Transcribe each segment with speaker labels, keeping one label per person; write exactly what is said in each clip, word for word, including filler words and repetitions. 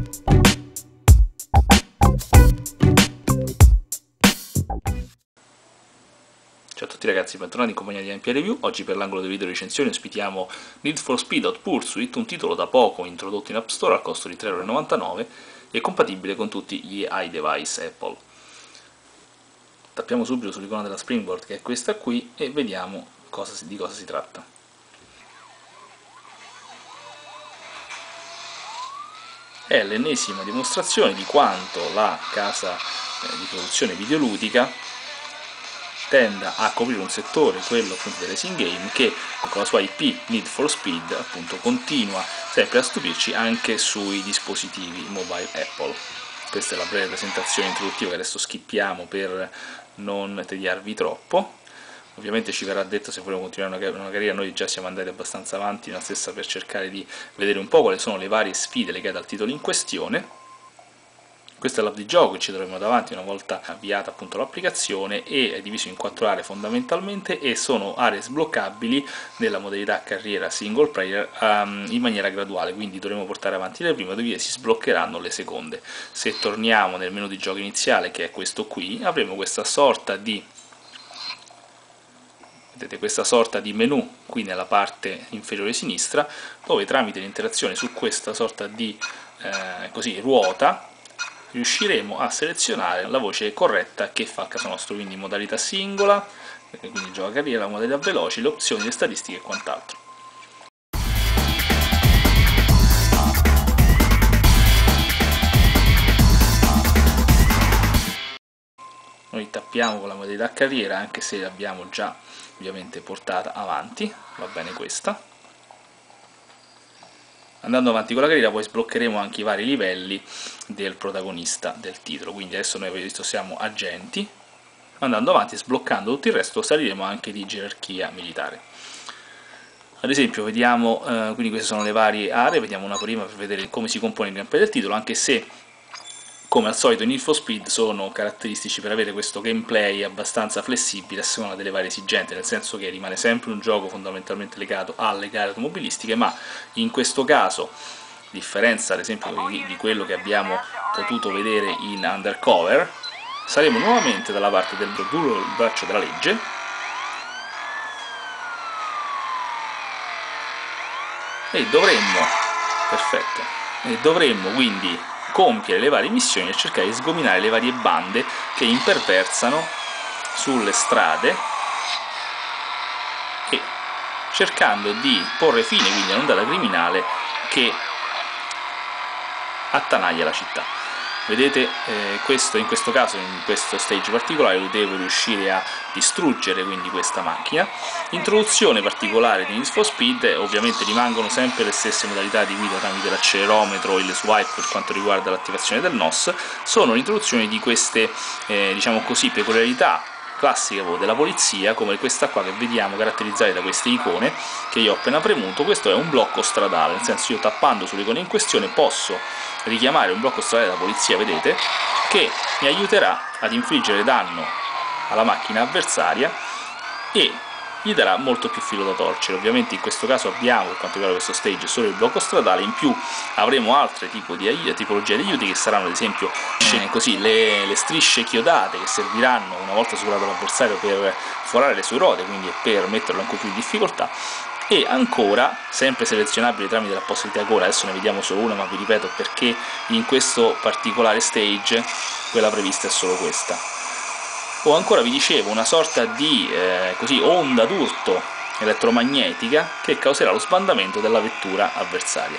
Speaker 1: Ciao a tutti ragazzi, bentornati in compagnia di M P Review. Oggi per l'angolo delle video recensioni ospitiamo Need for Speed Hot Pursuit, un titolo da poco introdotto in App Store al costo di tre e novantanove euro e compatibile con tutti gli iDevice Apple. Tappiamo subito sull'icona della Springboard, che è questa qui, e vediamo cosa si, di cosa si tratta. È l'ennesima dimostrazione di quanto la casa eh, di produzione videoludica tenda a coprire un settore, quello appunto dei racing game, che con la sua I P Need for Speed appunto continua sempre a stupirci anche sui dispositivi mobile Apple. Questa è la breve presentazione introduttiva che adesso skippiamo per non tediarvi troppo. Ovviamente ci verrà detto se vogliamo continuare una carriera, noi già siamo andati abbastanza avanti nella stessa per cercare di vedere un po' quali sono le varie sfide legate al titolo in questione. Questa è l'app di gioco che ci troviamo davanti una volta avviata appunto l'applicazione, e è diviso in quattro aree fondamentalmente, e sono aree sbloccabili nella modalità carriera single player um, in maniera graduale, quindi dovremo portare avanti le prime, dopodiché si sbloccheranno le seconde. Se torniamo nel menu di gioco iniziale, che è questo qui, avremo questa sorta di vedete questa sorta di menu qui nella parte inferiore sinistra, dove tramite l'interazione su questa sorta di eh, così, ruota riusciremo a selezionare la voce corretta che fa a caso nostro, quindi modalità singola, quindi gioca carriera, modalità veloci, le opzioni, le statistiche e quant'altro. Noi tappiamo con la modalità carriera, anche se l'abbiamo già ovviamente portata avanti, va bene questa. Andando avanti con la carriera poi sbloccheremo anche i vari livelli del protagonista del titolo, quindi adesso noi avete visto siamo agenti. Andando avanti, sbloccando tutto il resto, saliremo anche di gerarchia militare. Ad esempio vediamo, eh, quindi queste sono le varie aree, vediamo una prima per vedere come si compone il gameplay del titolo, anche se come al solito in Need for Speed sono caratteristici per avere questo gameplay abbastanza flessibile a seconda delle varie esigenze, nel senso che rimane sempre un gioco fondamentalmente legato alle gare automobilistiche, ma in questo caso, a differenza ad esempio di quello che abbiamo potuto vedere in Undercover, saremo nuovamente dalla parte del duro braccio della legge, e dovremmo, perfetto, e dovremmo quindi compiere le varie missioni e cercare di sgominare le varie bande che imperversano sulle strade, e cercando di porre fine quindi a un'ondata criminale che attanaglia la città. Vedete, eh, questo, in questo caso, in questo stage particolare, devo riuscire a distruggere quindi questa macchina. Introduzione particolare di Need for Speed, ovviamente rimangono sempre le stesse modalità di guida tramite l'accelerometro e il swipe per quanto riguarda l'attivazione del N O S, sono l'introduzione di queste, eh, diciamo così, peculiarità classiche della polizia, come questa qua che vediamo caratterizzate da queste icone che io ho appena premuto. Questo è un blocco stradale, nel senso io tappando sull'icona in questione posso richiamare un blocco stradale della polizia, vedete, che mi aiuterà ad infliggere danno alla macchina avversaria e gli darà molto più filo da torcere. Ovviamente in questo caso abbiamo, per quanto riguarda questo stage, solo il blocco stradale, in più avremo altre tipo di tipologie di aiuti che saranno ad esempio eh, così, le, le strisce chiodate, che serviranno una volta superato l'avversario per forare le sue ruote, quindi per metterlo ancora più in difficoltà. E ancora, sempre selezionabile tramite la possibilità ancora, adesso ne vediamo solo una, ma vi ripeto perché in questo particolare stage quella prevista è solo questa. O ancora, vi dicevo, una sorta di eh, così, onda d'urto elettromagnetica che causerà lo sbandamento della vettura avversaria.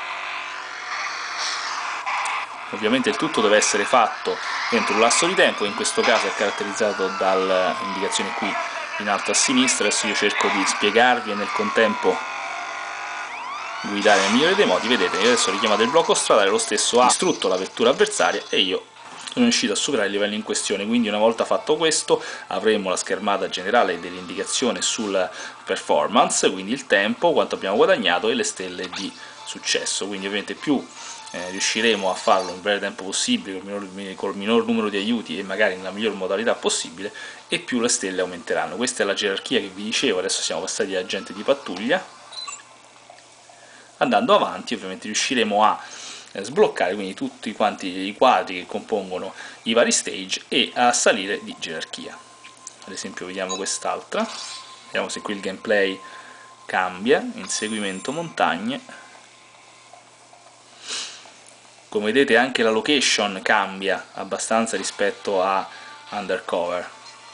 Speaker 1: Ovviamente il tutto deve essere fatto entro un lasso di tempo, in questo caso è caratterizzato dall'indicazione qui in alto a sinistra. Adesso io cerco di spiegarvi e nel contempo guidare nel migliore dei modi. Vedete, io adesso ho richiamato il blocco stradale, lo stesso ha distrutto la vettura avversaria e io sono riuscito a superare il livello in questione. Quindi una volta fatto questo avremo la schermata generale dell'indicazione sul performance, quindi il tempo, quanto abbiamo guadagnato e le stelle di successo. Quindi ovviamente più eh, riusciremo a farlo in breve tempo possibile, col minor, col minor numero di aiuti e magari nella miglior modalità possibile, e più le stelle aumenteranno. Questa è la gerarchia che vi dicevo. Adesso siamo passati da agente di pattuglia. Andando avanti ovviamente riusciremo a eh, sbloccare quindi tutti quanti i quadri che compongono i vari stage e a salire di gerarchia. Ad esempio vediamo quest'altra, vediamo se qui il gameplay cambia. Inseguimento montagne, come vedete anche la location cambia abbastanza rispetto a Undercover.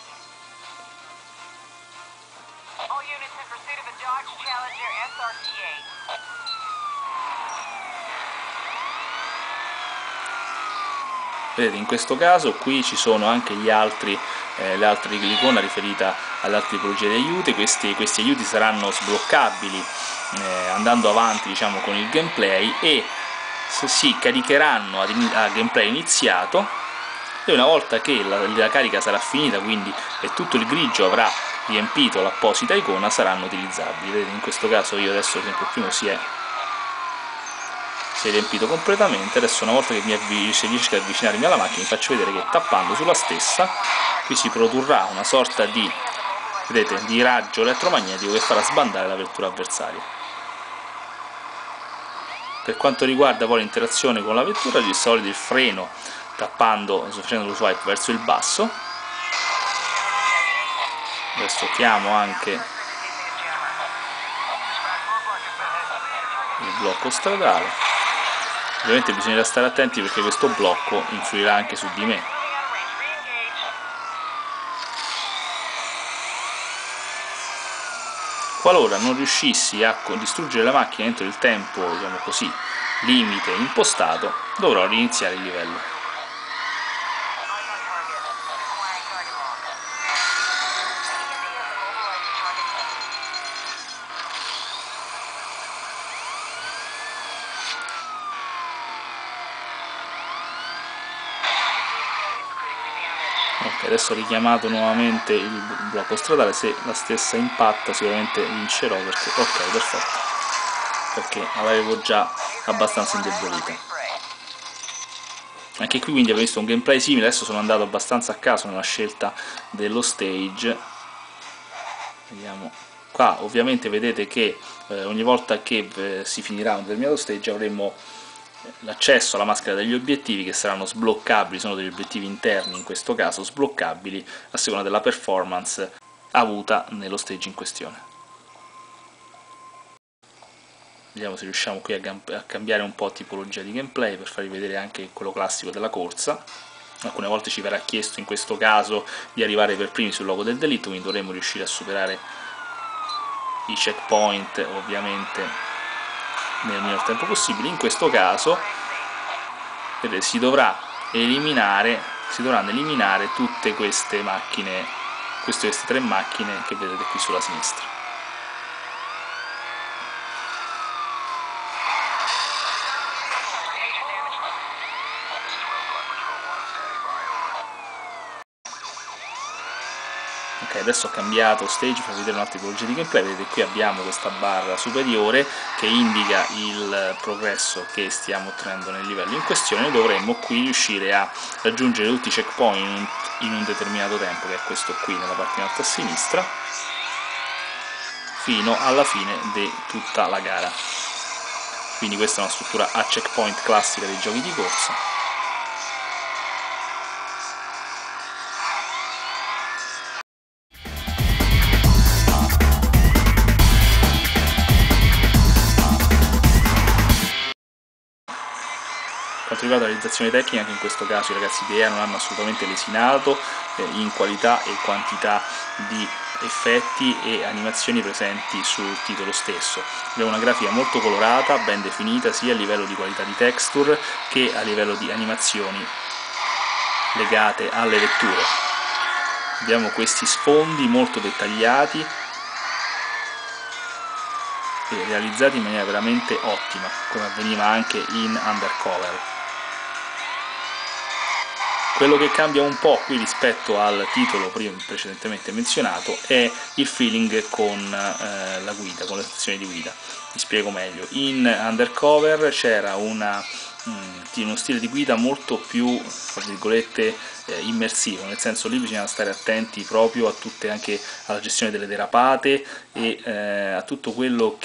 Speaker 1: Vedete, in questo caso qui ci sono anche gli altri, eh, le altre l'icona riferita alle altre tipologie di aiuti. Questi, questi aiuti saranno sbloccabili eh, andando avanti, diciamo, con il gameplay, e si caricheranno a, a gameplay iniziato, e una volta che la, la carica sarà finita, quindi e tutto il grigio avrà riempito l'apposita icona, saranno utilizzabili. Vedete, in questo caso io adesso, ad esempio, il primo si è si è riempito completamente. Adesso, una volta che mi avvic- riesco ad avvicinarmi alla macchina, vi faccio vedere che tappando sulla stessa qui si produrrà una sorta di, vedete, di raggio elettromagnetico che farà sbandare la vettura avversaria. Per quanto riguarda poi l'interazione con la vettura, di solito il freno, tappando, facendo lo swipe verso il basso. Adesso chiamo anche il blocco stradale. Ovviamente bisogna stare attenti perché questo blocco influirà anche su di me. Qualora non riuscissi a distruggere la macchina entro il tempo, diciamo così, limite impostato, dovrò riniziare il livello. Ok, adesso ho richiamato nuovamente il blocco stradale. Se la stessa impatta sicuramente vincerò, perché ok, perfetto, perché l'avevo già abbastanza indebolita. Anche qui quindi abbiamo visto un gameplay simile. Adesso sono andato abbastanza a caso nella scelta dello stage. Vediamo qua, ovviamente vedete che eh, ogni volta che eh, si finirà un determinato stage avremo l'accesso alla maschera degli obiettivi, che saranno sbloccabili, sono degli obiettivi interni in questo caso, sbloccabili a seconda della performance avuta nello stage in questione. Vediamo se riusciamo qui a, a cambiare un po' tipologia di gameplay per farvi vedere anche quello classico della corsa. Alcune volte ci verrà chiesto in questo caso di arrivare per primi sul luogo del delitto, quindi dovremo riuscire a superare i checkpoint ovviamente nel minor tempo possibile. In questo caso vedete, si dovrà eliminare si dovranno eliminare tutte queste macchine, queste, queste tre macchine che vedete qui sulla sinistra. Ok, adesso ho cambiato stage per vedere un'altra tipologia di gameplay. Vedete, qui abbiamo questa barra superiore che indica il progresso che stiamo ottenendo nel livello in questione. Noi dovremmo qui riuscire a raggiungere tutti i checkpoint in un, in un determinato tempo, che è questo qui nella parte in alto a sinistra, fino alla fine di tutta la gara. Quindi questa è una struttura a checkpoint classica dei giochi di corsa. Per quanto riguarda la realizzazione tecnica, anche in questo caso i ragazzi di E A non hanno assolutamente lesinato eh, in qualità e quantità di effetti e animazioni presenti sul titolo stesso. Abbiamo una grafica molto colorata, ben definita, sia a livello di qualità di texture che a livello di animazioni legate alle letture. Abbiamo questi sfondi molto dettagliati e realizzati in maniera veramente ottima, come avveniva anche in Undercover. Quello che cambia un po' qui rispetto al titolo prima, precedentemente menzionato, è il feeling con eh, la guida, con le sezioni di guida. Vi spiego meglio. In Undercover c'era una, mh, uno stile di guida molto più, tra virgolette, eh, immersivo, nel senso lì bisognava stare attenti proprio a tutte, anche alla gestione delle derapate e eh, a tutto quello che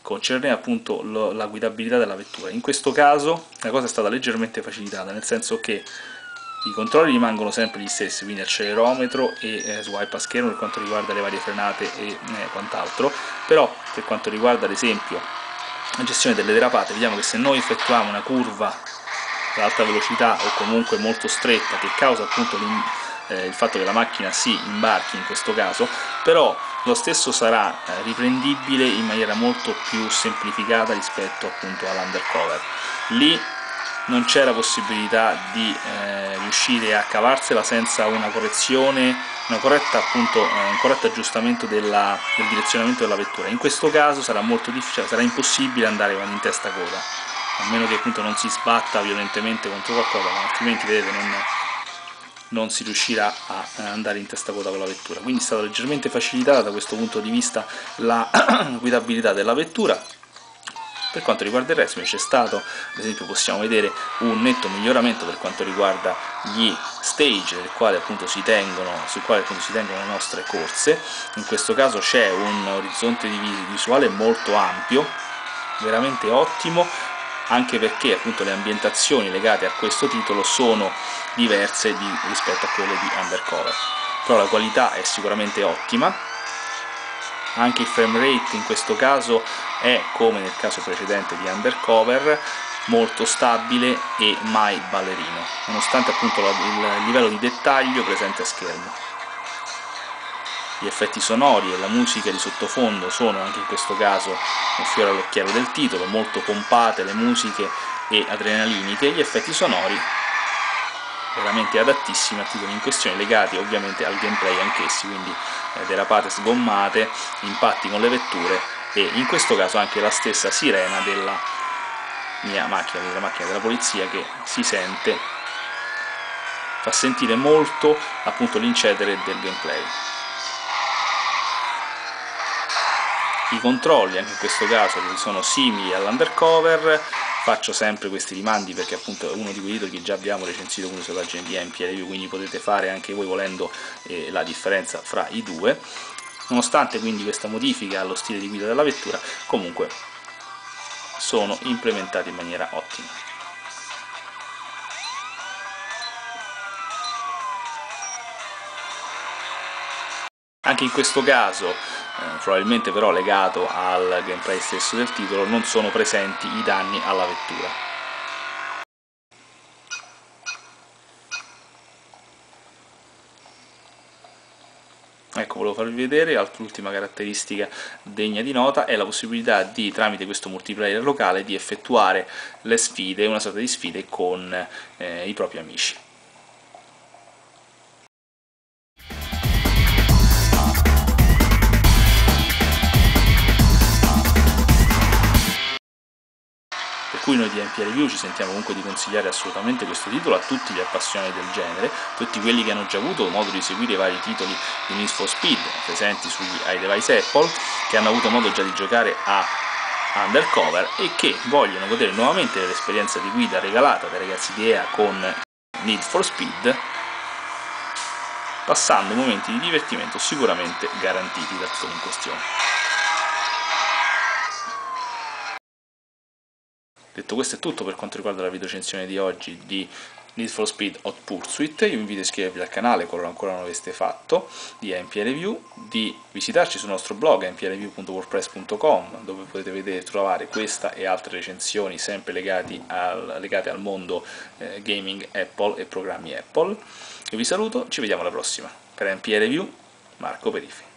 Speaker 1: concerne appunto lo, la guidabilità della vettura. In questo caso la cosa è stata leggermente facilitata, nel senso che i controlli rimangono sempre gli stessi, quindi accelerometro e eh, swipe a schermo per quanto riguarda le varie frenate e eh, quant'altro, però per quanto riguarda ad esempio la gestione delle derapate, vediamo che se noi effettuiamo una curva ad alta velocità o comunque molto stretta, che causa appunto eh, il fatto che la macchina si imbarchi in questo caso, però lo stesso sarà eh, riprendibile in maniera molto più semplificata rispetto appunto all'undercover. Lì non c'è la possibilità di eh, riuscire a cavarsela senza una correzione, una corretta, appunto, eh, un corretto aggiustamento della, del direzionamento della vettura. In questo caso sarà molto difficile, sarà impossibile andare in testa coda, a meno che appunto non si sbatta violentemente contro qualcosa, ma altrimenti vedete non, non si riuscirà a andare in testa coda con la vettura. Quindi è stata leggermente facilitata da questo punto di vista la guidabilità della vettura. Per quanto riguarda il resto c'è stato, ad esempio possiamo vedere un netto miglioramento per quanto riguarda gli stage del quale appunto si tengono, sul quale appunto si tengono le nostre corse. In questo caso c'è un orizzonte di visuale molto ampio, veramente ottimo, anche perché appunto le ambientazioni legate a questo titolo sono diverse di, rispetto a quelle di Undercover, però la qualità è sicuramente ottima. Anche il frame rate in questo caso è, come nel caso precedente di Undercover, molto stabile e mai ballerino, nonostante appunto il livello di dettaglio presente a schermo. Gli effetti sonori e la musica di sottofondo sono anche in questo caso un fiore all'occhiello del titolo, molto pompate le musiche e adrenaliniche. Gli effetti sonori veramente adattissimi al titolo in questione, legati ovviamente al gameplay anch'essi, quindi eh, derapate sgommate, impatti con le vetture e in questo caso anche la stessa sirena della mia macchina, della macchina della polizia, che si sente, fa sentire molto appunto l'incedere del gameplay. I controlli anche in questo caso sono simili all'Undercover. Faccio sempre questi rimandi perché appunto è uno di quei titoli che già abbiamo recensito con le sue pagine di Empire Review, quindi potete fare anche voi volendo eh, la differenza fra i due. Nonostante quindi questa modifica allo stile di guida della vettura, comunque sono implementati in maniera ottima. Anche in questo caso, eh, probabilmente però legato al gameplay stesso del titolo, non sono presenti i danni alla vettura. Ecco, volevo farvi vedere, l'ultima caratteristica degna di nota è la possibilità di, tramite questo multiplayer locale, di effettuare le sfide, una sorta di sfide con eh, i propri amici. Per cui noi di Empire Review ci sentiamo comunque di consigliare assolutamente questo titolo a tutti gli appassionati del genere, tutti quelli che hanno già avuto modo di seguire i vari titoli di Need for Speed presenti sugli iDevice Apple, che hanno avuto modo già di giocare a Undercover e che vogliono godere nuovamente dell'esperienza di guida regalata dai ragazzi di E A con Need for Speed, passando momenti di divertimento sicuramente garantiti dal titolo in questione. Detto questo è tutto per quanto riguarda la videorecensione di oggi di Need for Speed Hot Pursuit. Io vi invito a iscrivervi al canale qualora ancora non l'aveste fatto, di Empire Review, di visitarci sul nostro blog empire review punto wordpress punto com, dove potete vedere e trovare questa e altre recensioni sempre legati al, legate al mondo eh, gaming Apple e programmi Apple. Io vi saluto, ci vediamo alla prossima. Per Empire Review, Marco Perifi.